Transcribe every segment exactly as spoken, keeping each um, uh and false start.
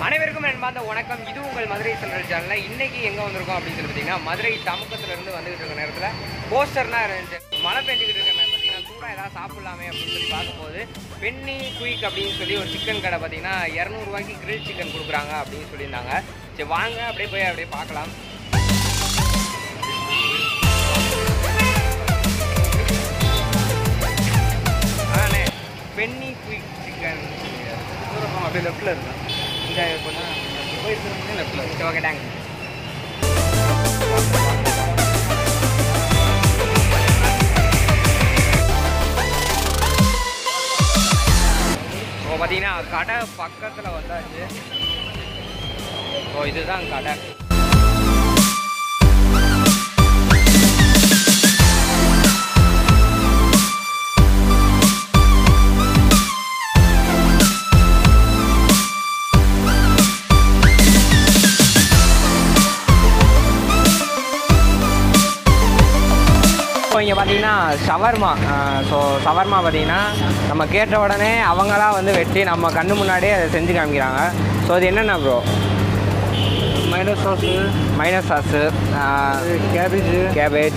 அனைவருக்கும் அன்பார்ந்த வணக்கம். இது உங்கள் மதுரை சென்ட்ரல் சேனலில் இன்றைக்கி எங்கே வந்திருக்கோம் அப்படின்னு சொல்லி பார்த்தீங்கன்னா, மதுரை தமுக்கத்துலேருந்து வந்துகிட்டு இருக்க நேரத்தில் போஸ்டர்லாம் இருந்துச்சு. மழை பெஞ்சிக்கிட்டு இருக்க நேரம் பார்த்தீங்கன்னா சூடாக ஏதாவது சாப்பிட்லாமே அப்படின்னு சொல்லி பார்க்கும்போது பென்னி குயிக் அப்படின்னு சொல்லி ஒரு சிக்கன் கடை பார்த்தீங்கன்னா இரநூறுவாய்க்கு கிரில் சிக்கன் கொடுக்குறாங்க அப்படின்னு சொல்லியிருந்தாங்க. சரி வாங்க அப்படியே போய் அப்படியே பார்க்கலாம். அதானே பென்னி குயிக் சிக்கன் அப்படியே லெஃப்டில் இருக்கேன். இந்த கொஞ்சம் போயிருக்கேன் லெஃப்டில் இருக்கு. Okay thanks. இப்போ பார்த்தீங்கன்னா கடை பக்கத்தில் வந்தாச்சு. ஸோ இதுதான் கடை. இங்கே பார்த்தீங்கன்னா ஷவர்மா. ஸோ ஷவர்மா பார்த்தீங்கன்னா நம்ம கேட்ட உடனே அவங்களாம் வந்து வெட்டி நம்ம கண்ணு முன்னாடியே அதை செஞ்சு காமிக்கிறாங்க. ஸோ அது என்னென்ன bro? Minus sauce minus sauce, cabbage cabbage,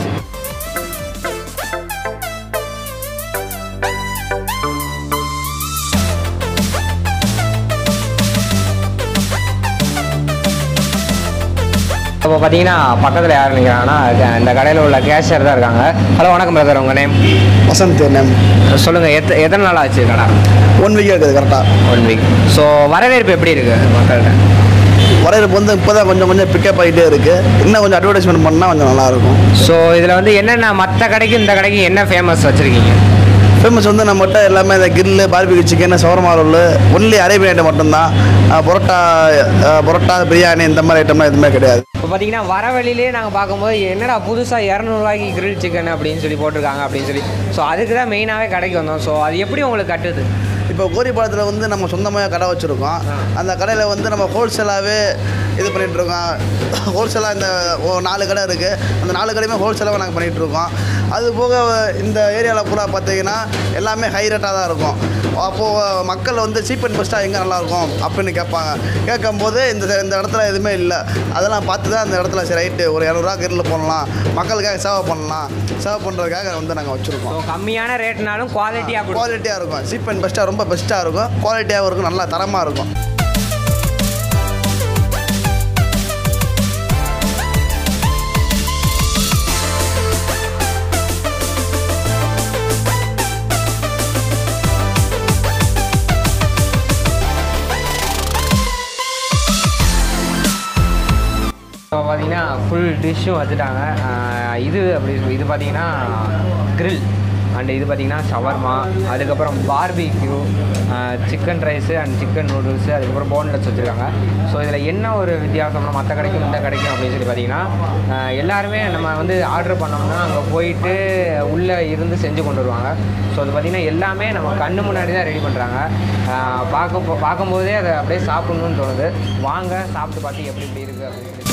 இப்போ பார்த்தீங்கன்னா பக்கத்தில் யார் நிற்கிறாங்கன்னா இந்த கடையில் உள்ள கேஷியர் தான் இருக்காங்க. ஹலோ வணக்கம் பிரதர், உங்கள் நேம்? வசந்த் நேம். சொல்லுங்கள், எத்த எத்தனை நாள் ஆச்சு கடை? ஒன் வீக்காக இருக்குது கரெக்டாக. One week. ஸோ வரவேற்பு எப்படி இருக்குது மக்கள்கிட்ட? வரவேற்பு வந்து இப்போ தான் கொஞ்சம் கொஞ்சம் பிக்கப் ஆகிட்டே இருக்குது. இன்னும் கொஞ்சம் அட்வர்டைஸ்மெண்ட் பண்ணால் கொஞ்சம் நல்லாயிருக்கும். ஸோ இதில் வந்து என்னென்ன மற்ற கடைக்கு இந்த கடைக்கு என்ன ஃபேமஸ் வச்சுருக்கீங்க? ஃபேமஸ் வந்து நம்மகிட்ட எல்லாமே இந்த grill, barbecue chicken, shawarma roll, only Arabian item மட்டும்தான். பரோட்டா பரோட்டா பிரியாணி இந்த மாதிரி ஐட்டம்லாம் எதுவுமே கிடையாது. இப்போ பார்த்தீங்கன்னா வர வழியிலே நாங்கள் பார்க்கும்போது என்னடா புதுசாக இரநூறுவாய்க்கு கிரில் சிக்கன் அப்படின்னு சொல்லி போட்டிருக்காங்க அப்படின்னு சொல்லி. ஸோ அதுக்கு தான் மெயினாகவே கடைக்கு வந்தோம். ஸோ அது எப்படி உங்களுக்கு கட்டுது? இப்போ கோரிப்பாளத்தில் வந்து நம்ம சொந்தமாக கடை வச்சுருக்கோம். அந்த கடையில் வந்து நம்ம ஹோல்சேலாகவே இது பண்ணிகிட்ருக்கோம். ஹோல்சேலாக இந்த நாலு கடை இருக்குது. அந்த நாலு கடையுமே ஹோல்சேலாக நாங்கள் பண்ணிகிட்ருக்கோம். அது போக இந்த ஏரியாவில் பூரா பார்த்தீங்கன்னா எல்லாமே ஹை ரேட்டாக தான் இருக்கும். அப்போது மக்கள் வந்து சீப் அண்ட் பெஸ்ட்டாக எங்கே நல்லாயிருக்கும் அப்படின்னு கேட்பாங்க. கேட்கும்போது இந்த இந்த இடத்துல எதுவுமே இல்லை. அதெல்லாம் பார்த்து தான் அந்த இடத்துல சரி ரைட்டு ஒரு இரநூறுவா கிரில் போடலாம், மக்களுக்காக சேவை பண்ணலாம், சேவை பண்ணுறதுக்காக வந்து நாங்கள் வச்சுருக்கோம். கம்மியான ரேட்னாலும் குவாலிட்டியாக குவாலிட்டியாக இருக்கும். சீப் அண்ட் பெஸ்ட்டாக ரொம்ப பெஸ்ட்டாக இருக்கும். குவாலிட்டியாகவும் இருக்கும், நல்லா தரமாக இருக்கும். இப்போ பார்த்தீங்கன்னா ஃபுல் டிஷ்ஷும் வச்சுட்டாங்க. இது அப்படி இது பார்த்தீங்கன்னா கிரில் அண்ட் இது பார்த்தீங்கன்னா ஷவர்மா, அதுக்கப்புறம் barbecue, chicken rice and chicken noodles, அதுக்கப்புறம் போன்லெஸ் வச்சுருக்காங்க. ஸோ இதில் என்ன ஒரு வித்தியாசம்னா மற்ற கடைக்கும் இந்த கடைக்கும் அப்படின்னு சொல்லி பார்த்தீங்கன்னா எல்லாருமே நம்ம வந்து ஆர்டர் பண்ணோம்னா அங்கே போயிட்டு உள்ளே இருந்து செஞ்சு கொண்டு வருவாங்க. ஸோ அது பார்த்திங்கன்னா எல்லாமே நம்ம கண்ணு முன்னாடி தான் ரெடி பண்ணுறாங்க. பார்க்க பார்க்கும்போதே அதை அப்படியே சாப்பிட்ணுன்னு தோணுது. வாங்க சாப்பிட்டு பார்த்து எப்படி எப்படி இருக்குது அப்படின்னு சொல்லி.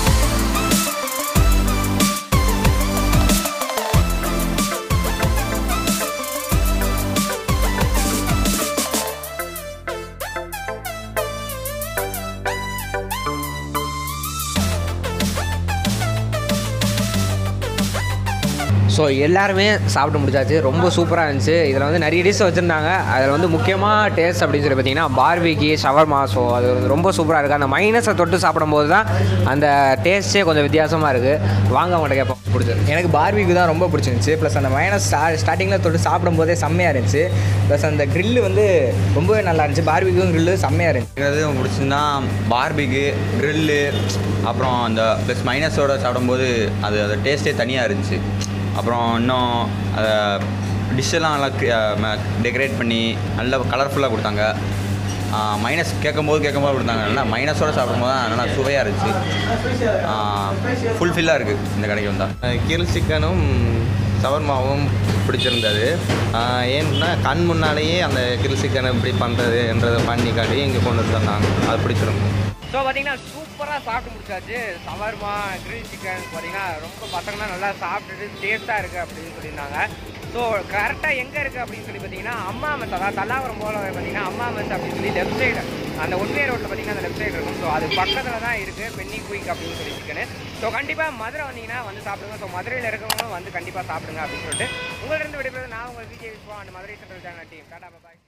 ஸோ எல்லாருமே சாப்பிட்டு முடிச்சாச்சு. ரொம்ப சூப்பராக இருந்துச்சு. இதில் வந்து நிறைய டிஷ் வச்சுருந்தாங்க. அதில் வந்து முக்கியமாக டேஸ்ட் அப்படின்னு சொல்லி பார்த்தீங்கன்னா பார்பிக்யூ, ஷவர்மா. ஸோ அது வந்து ரொம்ப சூப்பராக இருக்குது. அந்த மைனஸை தொட்டு சாப்பிடும்போது தான் அந்த டேஸ்ட்டே கொஞ்சம் வித்தியாசமாக இருக்குது. வாங்க அவங்கள்ட்ட கேட்போம் பிடிச்சது. எனக்கு பார்பிக்யூ தான் ரொம்ப பிடிச்சிருந்துச்சி. ப்ளஸ் அந்த மைனஸ் ஸ்டா ஸ்டார்டிங்கில் தொட்டு சாப்பிடும்போதே செம்மையாக இருந்துச்சு. ப்ளஸ் அந்த க்ரில்லு வந்து ரொம்பவே நல்லா இருந்துச்சு. பார்பிக்யூ க்ரில்லு செம்மையாக இருந்துச்சு. எனக்கு பிடிச்சிருந்தா பார்பிக்யூ, க்ரில்லு, அப்புறம் அந்த ப்ளஸ் மைனஸோடு சாப்பிடும்போது அது அது டேஸ்ட்டே தனியாக இருந்துச்சு. அப்புறம் இன்னும் அதை டிஷ்ஷெல்லாம் நல்லா டெக்கரேட் பண்ணி நல்லா கலர்ஃபுல்லாக கொடுத்தாங்க. மைனஸ் கேட்கும்போது கேட்கும்போது கொடுத்தாங்க. நல்லா மைனஸோடு சாப்பிடும்போது தான் நல்லா சுவையாக இருந்துச்சு. ஃபுல்ஃபில்லாக இருக்குது இந்த கடைக்கு வந்தால். கிரில் சிக்கனும் ஷவர்மாவும் பிடிச்சிருந்தது. ஏன்னா கண் முன்னாலேயே அந்த கிரில் சிக்கனை எப்படி பண்ணுறதுன்றதை பண்ணி காட்டி இங்கே கொண்டு வந்தாங்க. அது பிடிச்சிருந்தது. ஸோ பார்த்தீங்கன்னா சூப்பராக சாப்பிட்டு முடிச்சாச்சு. ஷவர்மா, கிரில் சிக்கன் பார்த்தீங்கன்னா ரொம்ப பசங்கன்னா நல்லா சாப்பிட்டுட்டு டேஸ்ட்டாக இருக்குது அப்படின்னு சொல்லியிருந்தாங்க. ஸோ கரெக்டாக எங்கே இருக்குது அப்படின்னு சொல்லி பார்த்தீங்கன்னா அம்மா மெஸ், அதாவது தல்லாவரம் போல பார்த்தீங்கன்னா அம்மா மெஸ் அப்படின்னு சொல்லி லெஃப்ட் சைடு அந்த ஒன்றிய ரோட்டில் பார்த்தீங்கன்னா அந்த லெஃப்ட் சைடு இருக்கும். ஸோ அது பக்கத்தில் தான் இருக்குது பென்னி குயிக் அப்படின்னு சொல்லி சிக்கனு. ஸோ கண்டிப்பாக மதுரை வந்தீங்கன்னா வந்து சாப்பிடுங்க. ஸோ மதுரையில் இருக்கவங்களும் வந்து கண்டிப்பாக சாப்பிடுங்க அப்படின்னு சொல்லிட்டு உங்களிருந்து விடைபெறுவது நான் உங்கள் Vijay Viswa and Madurai central channel team. Tata bye.